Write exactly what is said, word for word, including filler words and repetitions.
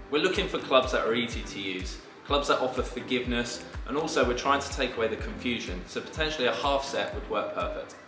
We're looking for clubs that are easy to use, clubs that offer forgiveness, and also we're trying to take away the confusion, so potentially a half set would work perfect.